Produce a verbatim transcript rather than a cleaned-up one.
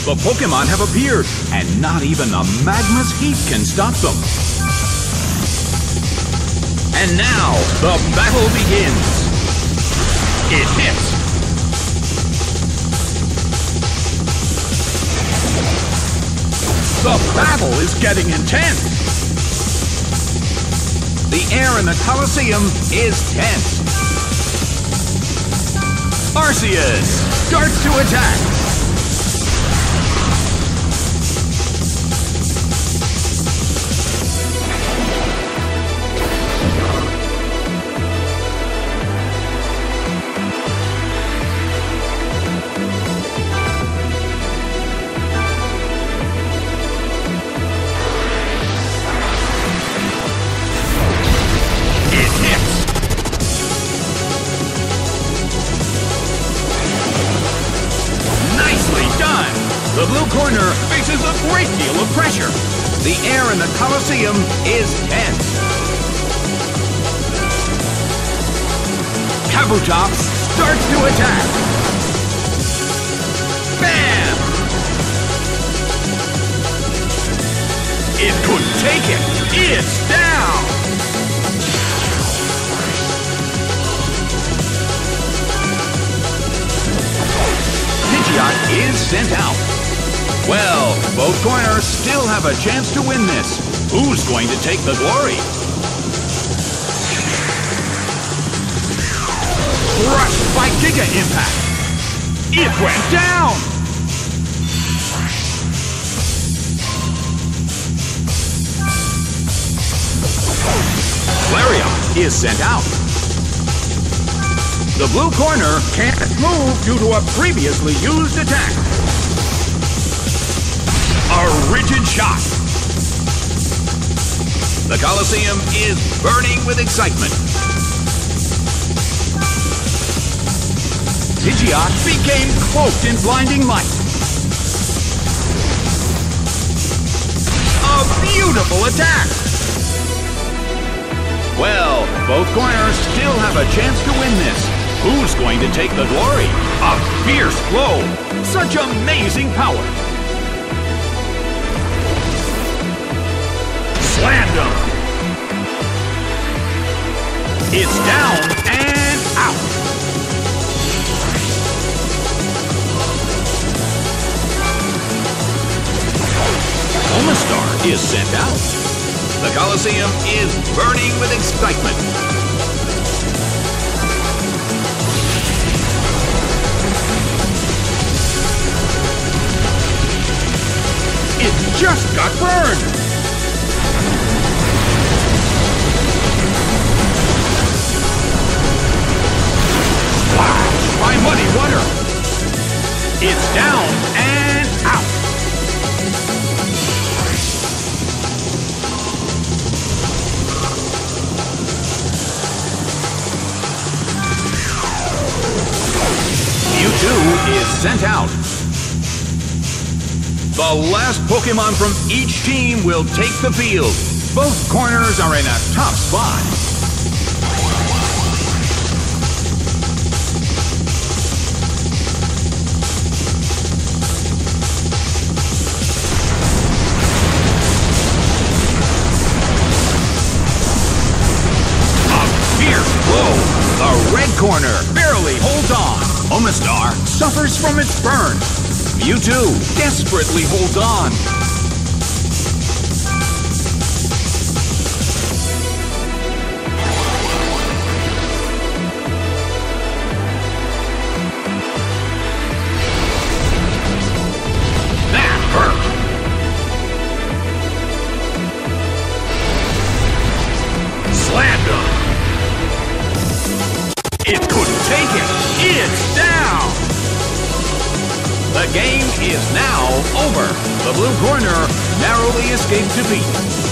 The Pokémon have appeared, and not even the magma's heat can stop them. And now, the battle begins. It hits. The battle is getting intense. The air in the Colosseum is tense. Arceus starts to attack. The blue corner faces a great deal of pressure. The air in the Colosseum is tense. Kabutops starts to attack. Bam! It couldn't take it. It's down. Pidgeot is sent out. Well, both corners still have a chance to win this. Who's going to take the glory? Crushed by Giga Impact. It went down! Flareon is sent out. The blue corner can't move due to a previously used attack. A rigid shot. The Colosseum is burning with excitement. Pidgeot became cloaked in blinding light. A beautiful attack. Well, both corners still have a chance to win this. Who's going to take the glory? A fierce blow. Such amazing power. Slammed him. It's down and out. Omastar is sent out. The Colosseum is burning with excitement. It just got burned. By Muddy Water. It's down and out. Mewtwo is sent out. The last Pokémon from each team will take the field. Both corners are in a tough spot. The red corner barely holds on. Omastar suffers from its burn. Mewtwo desperately holds on. That hurt. Slammed him. It couldn't take it. It's down. The game is now over. The blue corner narrowly escaped defeat.